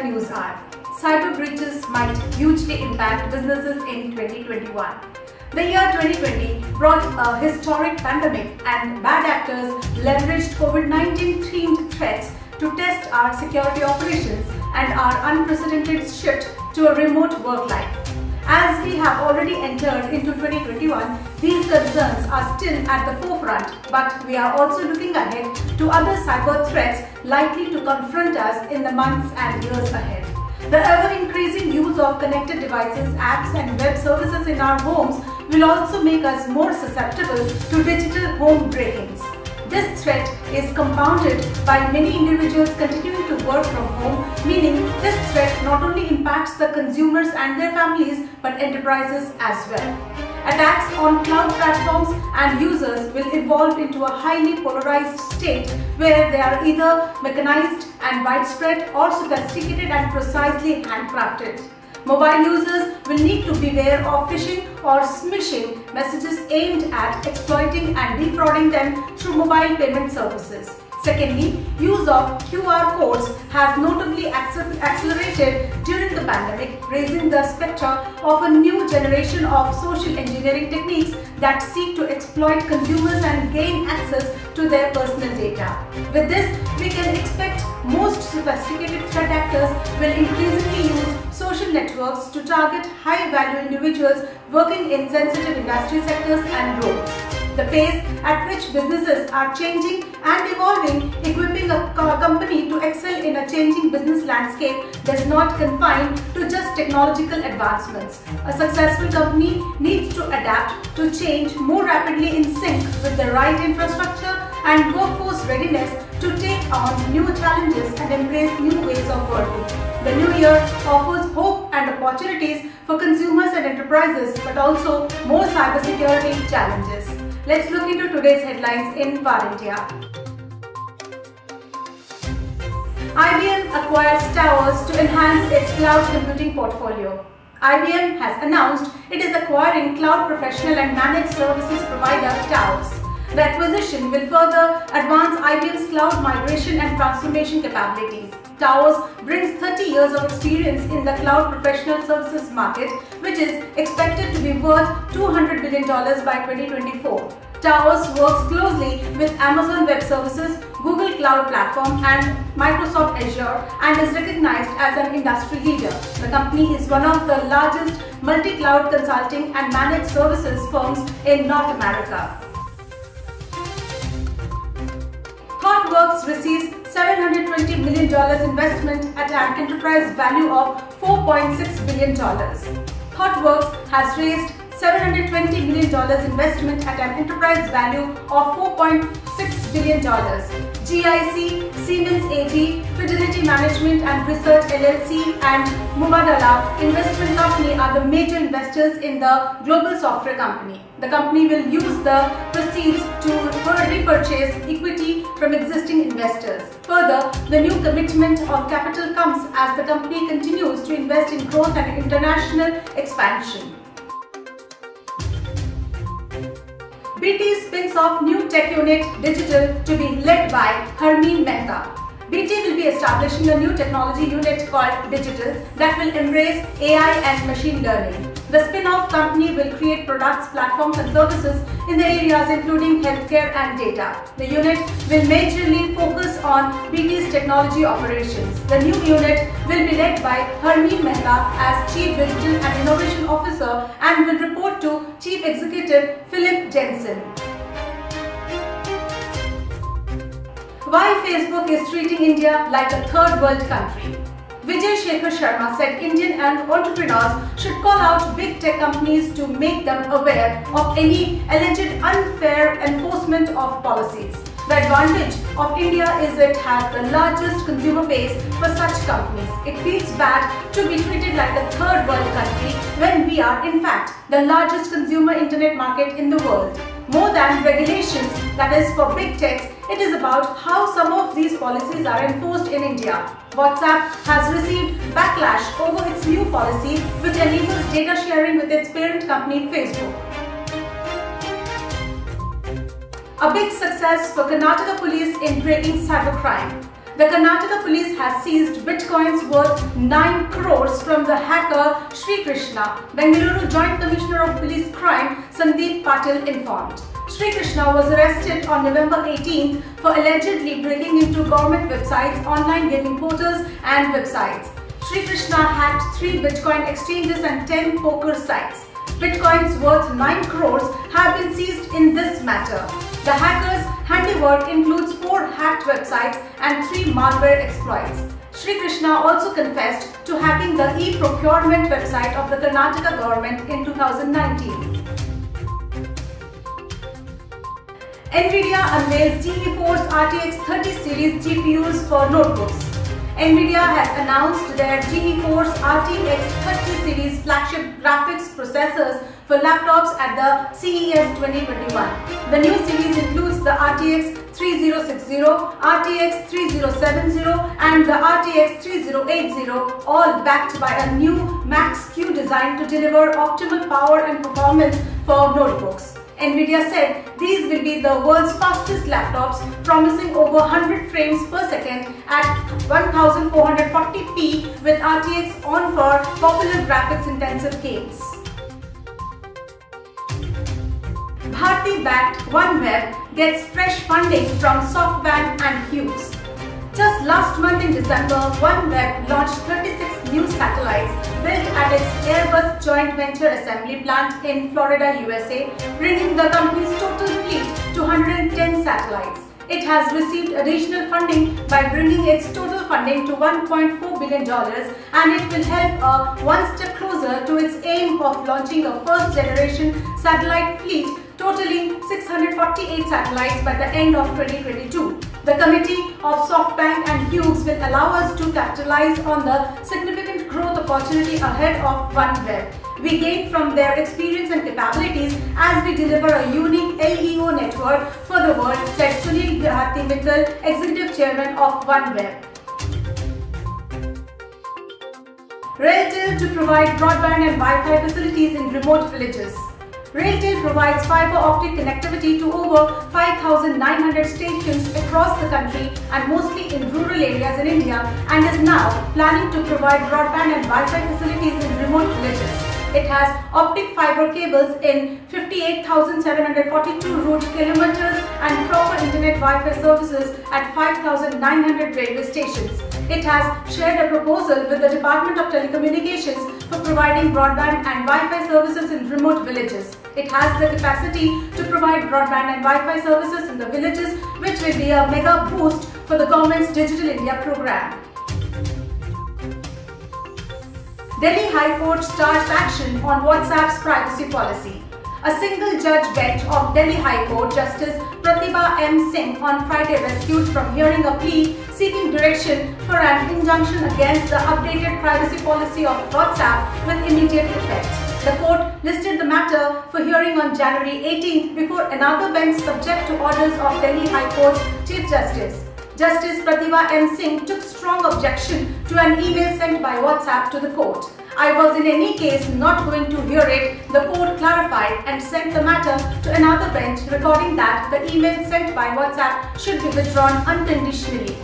news are: cyber breaches might hugely impact businesses in 2021. The year 2020 brought a historic pandemic, and bad actors leveraged COVID-19 themed threats to test our security operations and our unprecedented shift to a remote work life. As we have already entered into 2021, these concerns are still at the forefront, but we are also looking ahead to other cyber threats likely to confront us in the months and years ahead. The ever-increasing use of connected devices, apps and web services in our homes will also make us more susceptible to digital home break-ins. This threat is compounded by many individuals continuing to work from home, meaning this threat not only impacts the consumers and their families but enterprises as well. Attacks on cloud platforms and users will evolve into a highly polarized state where they are either mechanized and widespread or sophisticated and precisely handcrafted. Mobile users will need to beware of phishing or smishing messages aimed at exploiting and defrauding them through mobile payment services. Secondly, use of QR codes has notably accelerated during the pandemic, raising the spectre of a new generation of social engineering techniques that seek to exploit consumers and gain access to their personal data. With this, we can expect most sophisticated threat actors will increasingly use social networks to target high-value individuals working in sensitive industry sectors and roles. The pace at which businesses are changing and evolving, equipping a company to excel in a changing business landscape does not confine to just technological advancements. A successful company needs to adapt to change more rapidly in sync with the right infrastructure and workforce readiness to take on new challenges and embrace new ways of working. The new year offers hope and opportunities for consumers and enterprises, but also more cybersecurity challenges. Let's look into today's headlines in VAR-India. IBM acquires Towers to enhance its cloud computing portfolio. IBM has announced it is acquiring cloud professional and managed services provider Towers. The acquisition will further advance IBM's cloud migration and transformation capabilities. Towers brings 30 years of experience in the cloud professional services market, which is expected to be worth $200 billion by 2024. Towers works closely with Amazon Web Services, Google Cloud Platform and Microsoft Azure and is recognized as an industry leader. The company is one of the largest multi-cloud consulting and managed services firms in North America. ThoughtWorks receives $720 million investment at an enterprise value of $4.6 billion. ThoughtWorks has raised $720 million investment at an enterprise value of $4.6 billion. GIC, Siemens AG, Fidelity Management and Research LLC and Mubadala Investment Company are the major investors in the global software company. The company will use the proceeds to repurchase equity from existing investors. Further, the new commitment of capital comes as the company continues to invest in growth and international expansion. BT spins off new tech unit Digital to be led by Harmeen Mehta. BT will be establishing a new technology unit called Digital that will embrace AI and machine learning. The spin-off company will create products, platforms and services in the areas including healthcare and data. The unit will majorly focus on BT's technology operations. The new unit will be led by Harmeen Mehta as Chief Digital and Innovation Officer and will report to Chief Executive Philip Jensen. Why Facebook is treating India like a third world country. Vijay Shekhar Sharma said Indian entrepreneurs should call out big tech companies to make them aware of any alleged unfair enforcement of policies. The advantage of India is it has the largest consumer base for such companies. It feels bad to be treated like a third world country when we are in fact the largest consumer internet market in the world. More than regulations, that is for big techs, it is about how some of these policies are enforced in India. WhatsApp has received backlash over its new policy which enables data sharing with its parent company Facebook. A big success for Karnataka police in breaking cybercrime. the Karnataka police has seized bitcoins worth 9 crores from the hacker Sri Krishna, Bengaluru Joint Commissioner of Police Crime Sandeep Patil informed. Sri Krishna was arrested on November 18 for allegedly breaking into government websites, online gaming portals and websites. Sri Krishna hacked 3 Bitcoin exchanges and 10 poker sites. Bitcoins worth 9 crores have been seized in this matter. The hacker's handiwork includes 4 hacked websites and 3 malware exploits. Sri Krishna also confessed to hacking the e-procurement website of the Karnataka government in 2019. NVIDIA unveils GeForce RTX 30 series GPUs for notebooks. NVIDIA has announced their GeForce RTX 30 series flagship graphics processors for laptops at the CES 2021. The new series includes the RTX 3060, RTX 3070 and the RTX 3080, all backed by a new Max-Q design to deliver optimal power and performance for notebooks. NVIDIA said these will be the world's fastest laptops, promising over 100 frames per second at 1440p with RTX on for popular graphics-intensive games. Bharti-backed OneWeb gets fresh funding from SoftBank and Hughes. Just last month in December, OneWeb launched 36 new satellites built at its Airbus joint venture assembly plant in Florida, USA, bringing the company's total fleet to 110 satellites. It has received additional funding by bringing its total funding to $1.4 billion, and it will help one step closer to its aim of launching a first-generation satellite fleet totaling 648 satellites by the end of 2022. The committee of SoftBank and Hughes will allow us to capitalize on the significant growth opportunity ahead of OneWeb. We gain from their experience and capabilities as we deliver a unique LEO network for the world, said Sunil Bharti Mittal, Executive Chairman of OneWeb. RailTel to provide broadband and Wi-Fi facilities in remote villages. RailTel provides fiber optic connectivity to over 5,900 stations across the country and mostly in rural areas in India, and is now planning to provide broadband and Wi-Fi facilities in remote villages. It has optic fiber cables in 58,742 route kilometers and proper internet Wi-Fi services at 5,900 railway stations. It has shared a proposal with the Department of Telecommunications for providing broadband and Wi-Fi services in remote villages. It has the capacity to provide broadband and Wi-Fi services in the villages, which will be a mega boost for the government's Digital India program. Delhi High Court starts action on WhatsApp's privacy policy. A single judge bench of Delhi High Court Justice Pratibha M. Singh on Friday rescued from hearing a plea seeking direction for an injunction against the updated privacy policy of WhatsApp with immediate effect. The court listed the matter for hearing on January 18th before another bench subject to orders of Delhi High Court's Chief Justice. Justice Pratibha M. Singh took strong objection to an email sent by WhatsApp to the court. I was in any case not going to hear it, the court clarified, and sent the matter to another bench, recording that the email sent by WhatsApp should be withdrawn unconditionally.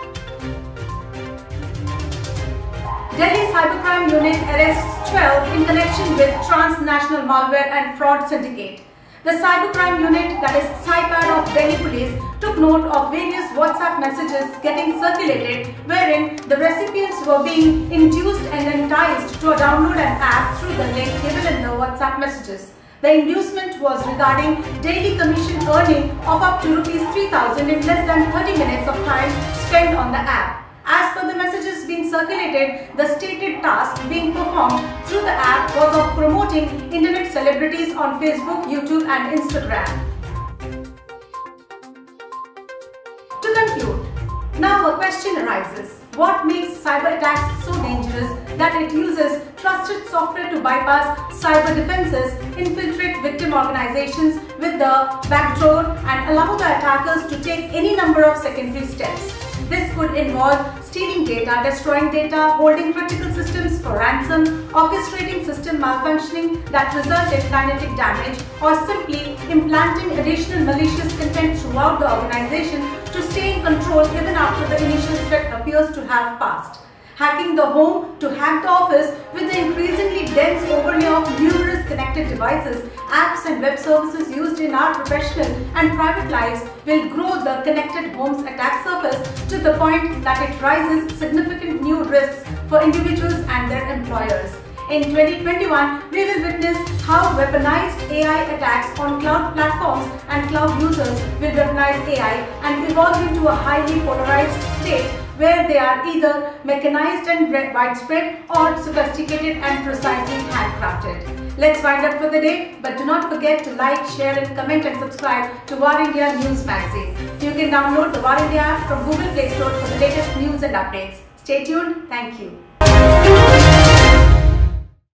Delhi Cybercrime Unit arrests 12 in connection with transnational malware and fraud syndicate. The Cybercrime Unit, that is CyPad of Delhi Police, took note of various WhatsApp messages getting circulated wherein the recipients were being induced and enticed to download an app through the link given in the WhatsApp messages. The inducement was regarding daily commission earning of up to ₹3,000 in less than 30 minutes of time spent on the app. As per the messages being circulated, the stated task being performed through the app was of promoting internet celebrities on Facebook, YouTube and Instagram. To conclude, now a question arises. What makes cyber attacks so dangerous that it uses trusted software to bypass cyber defenses, infiltrate victim organizations with the backdoor and allow the attackers to take any number of secondary steps? This could involve stealing data, destroying data, holding critical systems for ransom, orchestrating system malfunctioning that result in kinetic damage, or simply implanting additional malicious content throughout the organization to stay in control even after the initial threat appears to have passed. Hacking the home to hack the office, with the increasingly dense overlay of numerous connected devices, apps and web services used in our professional and private lives, will grow the connected home's attack surface to the point that it raises significant new risks for individuals and their employers. In 2021, we will witness how weaponized AI attacks on cloud platforms and cloud users will weaponize AI and evolve into a highly polarized state where they are either mechanized and widespread or sophisticated and precisely handcrafted. Let's wind up for the day, but do not forget to like, share and comment and subscribe to War India News Magazine. You can download the War India app from Google Play Store for the latest news and updates. Stay tuned. Thank you.